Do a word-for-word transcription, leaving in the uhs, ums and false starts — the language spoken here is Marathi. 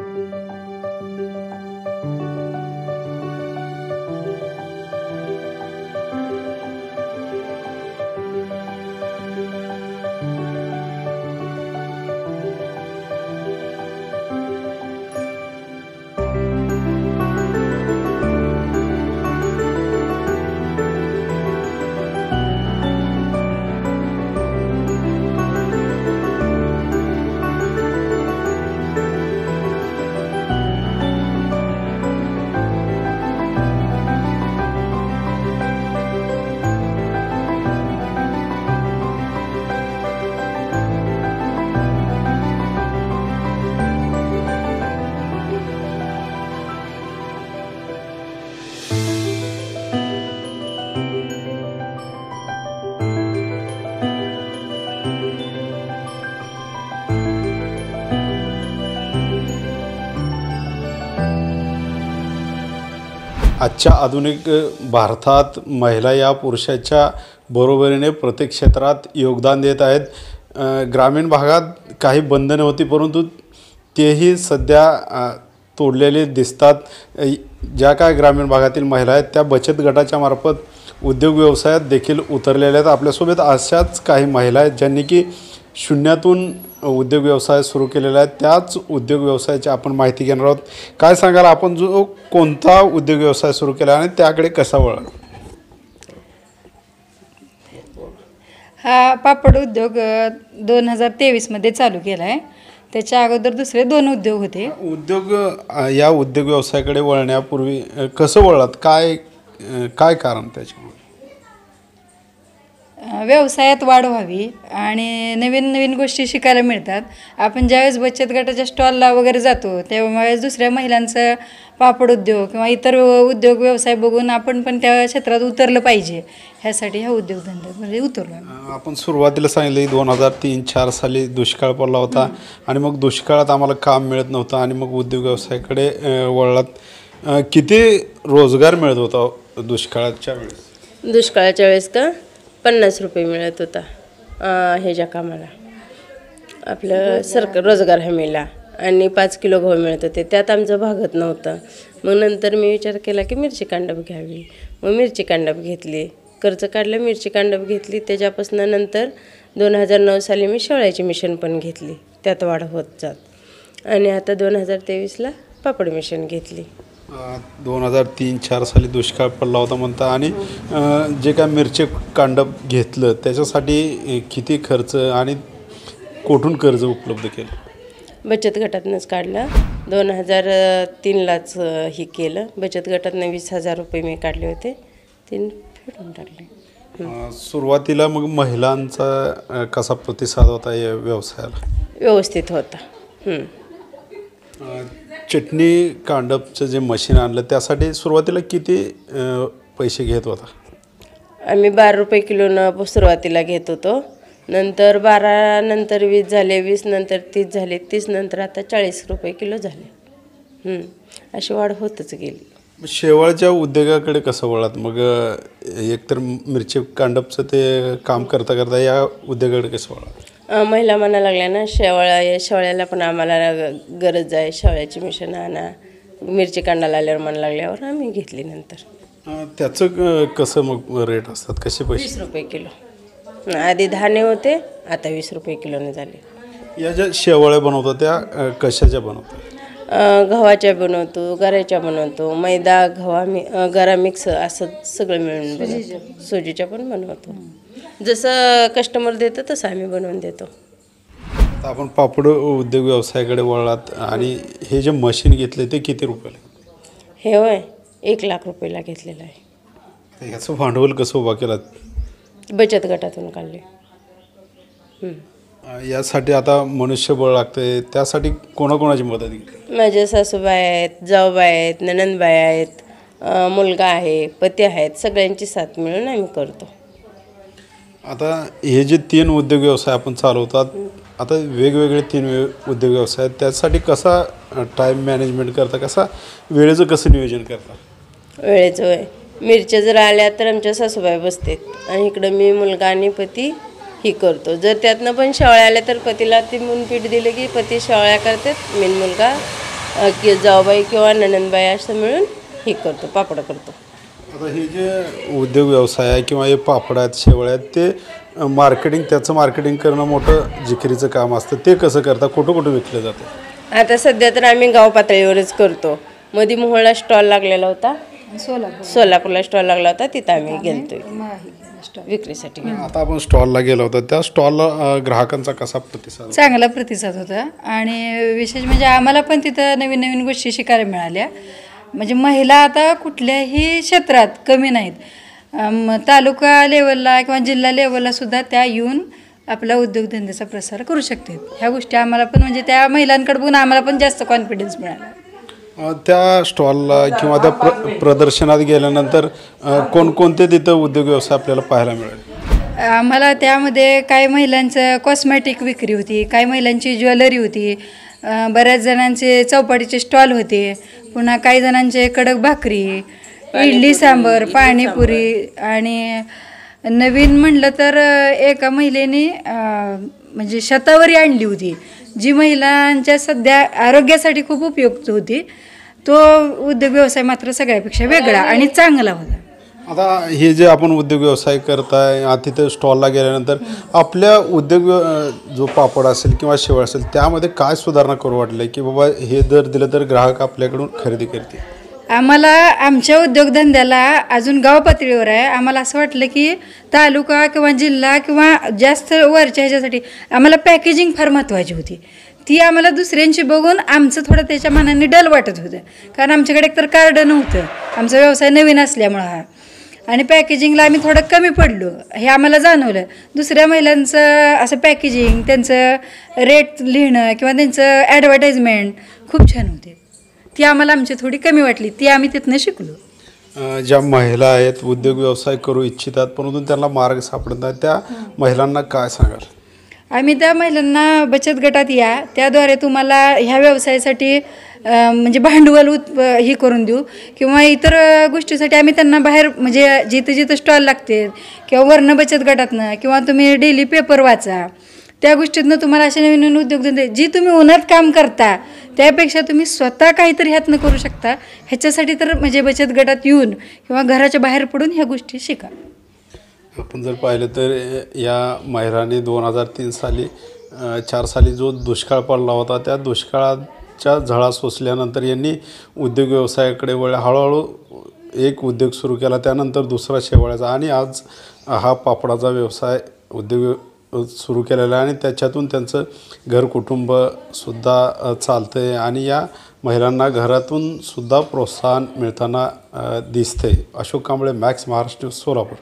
आजच्या आधुनिक भारतात महिला या पुरुषाच्या बरोबरीने प्रत्येक क्षेत्रात योगदान देत आहेत। ग्रामीण भागात काही बंधने होती, परंतु तेही सध्या तोडलेले दिसतात। ज्या काय ग्रामीण भागातील महिला आहेत त्या बचत गटाच्या मार्फत उद्योग व्यवसायात देखील उतरलेल्या आहेत। आपल्यासोबत अशाच काही महिला आहेत ज्यांनी की शून्यातून उद्योग व्यवसाय सुरू केलेला आहे। त्याच उद्योग व्यवसायाची आपण माहिती घेणार आहोत। काय सांगाल आपण जो कोणता उद्योग व्यवसाय सुरू केला आणि त्याकडे कसा वळला? हा पापड उद्योग दोन हजार तेवीसमध्ये चालू केला आहे। त्याच्या अगोदर दुसरे दोन उद्योग होते। उद्योग या उद्योग व्यवसायाकडे वळण्यापूर्वी कसं वळलात? काय काय कारण त्याच्यामुळे? व्यवसायात वाढ व्हावी आणि नवीन नवीन गोष्टी शिकायला मिळतात। आपण ज्यावेळेस बचत गटाच्या स्टॉलला वगैरे जातो त्यावेळेस दुसऱ्या महिलांचं पापड उद्योग किंवा इतर उद्योग व्यवसाय बघून आपण पण त्या क्षेत्रात उतरलं पाहिजे, ह्यासाठी हा उद्योगधंद्यामध्ये उतरलो। आपण सुरुवातीला सांगितलं दोन हजार तीन चार साली दुष्काळ पडला होता आणि मग दुष्काळात आम्हाला काम मिळत नव्हतं आणि मग उद्योग व्यवसायाकडे वळलात। किती रोजगार मिळत होता दुष्काळाच्या वेळेस? दुष्काळाच्या वेळेस का पन्नास रुपये मिळत होता ह्याच्या कामाला, आपलं सरकार रोजगार हमीला, आणि पाच किलो गहू मिळत होते। त्यात आमचं भागत नव्हतं। मग नंतर मी विचार केला की मिरची कांडप घ्यावी। मग मिरची कांडप घेतली, कर्ज काढलं, मिरची कांडप घेतली। त्याच्यापासून नंतर दोन हजार नऊ साली मी शेवळ्याची मिशन पण घेतली, त्यात वाढ होत जात, आणि आता दोन हजार तेवीसला पापड मिशन घेतली। दोन हजार तीन चार साली दुष्काळ पडला होता म्हणता, आणि जे काय मिरची कांडप घेतलं त्याच्यासाठी किती खर्च आणि कुठून कर्ज उपलब्ध केलं? बचत गटातनंच काढलं। दोन हजार तीनलाच ही केलं। बचत गटातनं वीस हजार रुपये मी काढले होते, तीन फेडून टाकले। सुरुवातीला मग महिलांचा कसा प्रतिसाद होता या व्यवसायाला? व्यवस्थित होता। चटणी कांडपचं जे मशीन आणलं त्यासाठी सुरुवातीला किती पैसे घेत होता? आम्ही बारा रुपये किलोनं सुरुवातीला घेत होतो, नंतर बारा नंतर वीस झाले, वीस नंतर तीस झाले, तीस नंतर आता चाळीस रुपये किलो झाले। अशी वाढ होतच गेली। शेवळच्या उद्योगाकडे कसं वळलात मग? एकतर मिरची कांडपचं ते काम करता करता या उद्योगाकडे कसं वळलात? महिला म्हणा लागल्या ना शेवळ्या शेवळ्याला पण आम्हाला गरज आहे, शेवळ्याची मिशन आणा। मिरची कांडाला आल्यावर म्हणा लागल्यावर आम्ही घेतली। नंतर त्याचं कसं मग रेट असतात, कसे पैसे? वीस रुपये किलो। आधी दहाने होते, आता वीस रुपये किलोने झाले। या ज्या शेवळ्या बनवतात त्या कशाच्या बनवतात? गव्हाच्या बनवतो, गऱ्याच्या बनवतो, मैदा गव्हा मि गरा मिक्स असं सगळं मिळून बनवतो। सुजीच्या पण बनवतो, जसं कस्टमर देतं तसं आम्ही बनवून देतो। आपण पापड उद्योग व्यवसायाकडे वळलात आणि हे जे मशीन घेतले ते किती रुपयाला? हे होय एक लाख रुपयाला घेतलेलं आहे। ह्याचं भांडवल कसं उभा केलं? बचत गटातून काढले। यासाठी आता मनुष्यबळ लागतंय, त्यासाठी कोणाकोणाची मदत घेतली? माझ्या सासूबाई आहेत, जाऊबाई आहेत, ननंदबाई आहेत, मुलगा आहे, पती आहेत, सगळ्यांची साथ मिळून आम्ही करतो। आता हे जे तीन उद्योग व्यवसाय आपण चालवतात, आता वेगवेगळे तीन उद्योग व्यवसाय आहेत, त्यासाठी कसा टाईम मॅनेजमेंट करता, कसा वेळेचं कसं नियोजन करता? वेळेचं होय, मिरच्या जर आल्या तर आमच्या सासूबाई बसतात आणि इकडं मी मुलगा आणि पती ही करतो। जर त्यातनं पण शेवळ्या आल्या तर पतीला ती म्हणून पीठ दिलं की पती शेवळ्या करतात, मी मुलगा अ, की जाऊबाई किंवा नणंदबाई असं मिळून हे करतो, पापड करतो. आता हे जे उद्योग व्यवसाय आहे किंवा हे पापड आहेत, शेवळ्या आहेत, ते मार्केटिंग त्याचं मार्केटिंग करणं मोठं जिकिरीचं काम असतं. ते कसं करता, कुठं कुठं विकलं जातं? आता सध्या तर आम्ही गाव पातळीवरच करतो. मध्ये मोहोळला स्टॉल लागलेला होता, सोलापूर सोलापूरला स्टॉल लागला होता, तिथं आम्ही गेलतोय विक्रीसाठी. आता आपण स्टॉलला गेलो होतो, त्या स्टॉलला ग्राहकांचा कसा प्रतिसाद? चांगला प्रतिसाद होता. आणि विशेष म्हणजे आम्हाला पण तिथं नवीन नवीन गोष्टी शिकायला मिळाल्या. म्हणजे महिला आता कुठल्याही क्षेत्रात कमी नाहीत. अम, तालुका लेवलला किंवा जिल्हा लेवलला सुद्धा त्या येऊन आपला उद्योगधंद्याचा प्रसार करू शकतात. ह्या गोष्टी आम्हाला पण म्हणजे त्या महिलांकडे बघून आम्हाला पण जास्त कॉन्फिडन्स मिळाला. अ, त्या स्टॉलला किंवा त्या प्र प्रदर्शनात गेल्यानंतर अ, कोणकोणते तिथं उद्योग व्यवसाय आपल्याला पाहायला मिळेल? आम्हाला त्यामध्ये काही महिलांचं कॉस्मॅटिक विक्री होती, काही महिलांची ज्वेलरी होती, अ, बऱ्याच जणांचे चौपाटीचे स्टॉल होते, पुन्हा काही जणांचे कडक भाकरी, इडली सांबर, पाणीपुरी. आणि नवीन म्हटलं तर एका महिलेने अ, म्हणजे शतावरी आणली होती, जी महिलांच्या सध्या आरोग्यासाठी खूप उपयुक्त होती. तो उद्योग व्यवसाय मात्र सगळ्यापेक्षा वेगळा आणि चांगला होता. आता हे जे आपण उद्योग व्यवसाय करताय, आ, तिथं स्टॉलला गेल्यानंतर आपल्या उद्योग व्य- अ, जो पापड असेल किंवा शेवळ असेल, त्यामध्ये काय सुधारणा करू वाटलं की बाबा हे जर दिलं तर ग्राहक आपल्याकडून खरेदी करतील? आम्हाला आमच्या उद्योगधंद्याला अजून गाव पातळीवर आहे. आम्हाला असं वाटलं की तालुका किंवा जिल्हा किंवा जास्त वरच्या ह्याच्यासाठी आम्हाला पॅकेजिंग फार महत्त्वाची होती. ती आम्हाला दुसऱ्यांची बघून आमचं थोडं त्याच्या मनाने डल वाटत होतं, कारण आमच्याकडे एकतर कार्ड नव्हतं, आमचा व्यवसाय नवीन असल्यामुळं हा. आणि पॅकेजिंगला आम्ही थोडं कमी पडलो हे आम्हाला जाणवलं. दुसऱ्या महिलांचं असं पॅकेजिंग, त्यांचं रेट लिहिणं किंवा त्यांचं ॲडव्हर्टाईजमेंट खूप छान होते. ती आम्हाला आमची थोडी कमी वाटली, ती आम्ही तिथनं शिकलो. अ, ज्या महिला आहेत उद्योग व्यवसाय करू इच्छितात परंतु त्यांना मार्ग सापडत नाही, त्या महिलांना काय सांगाल? आम्ही त्या महिलांना बचत गटात या, त्याद्वारे तुम्हाला ह्या व्यवसायासाठी अ, म्हणजे भांडवल उत् हे करून देऊ किंवा इतर गोष्टीसाठी आम्ही त्यांना बाहेर म्हणजे जिथं जिथं स्टॉल लागते किंवा वर्ण बचत गटातनं किंवा तुम्ही डेली पेपर वाचा, त्या गोष्टीतनं तुम्हाला असे नवीन नवीन उद्योगधंदे जी तुम्ही उन्हात काम करता त्यापेक्षा तुम्ही स्वतः काहीतरी ह्यातनं करू शकता. ह्याच्यासाठी तर म्हणजे बचत गटात येऊन किंवा घराच्या बाहेर पडून ह्या गोष्टी शिका. आपण जर पाहिलं तर या महिलांनी दोन हजार तीन साली अ, चार साली जो दुष्काळ पडला होता, त्या दुष्काळाच्या झळा सोसल्यानंतर यांनी उद्योग व्यवसायाकडे वळ हळूहळू एक उद्योग सुरू केला, त्यानंतर दुसरा शेवळ्याचा, आणि आज हा पापडाचा व्यवसाय उद्योग सुरू केलेला आहे आणि त्याच्यातून त्यांचं घर कुटुंबसुद्धा चालतं आहे आणि या महिलांना घरातून सुद्धा प्रोत्साहन मिळताना दिसते. अशोक कांबळे, मॅक्स, महाराष्ट्र, सोलापूर.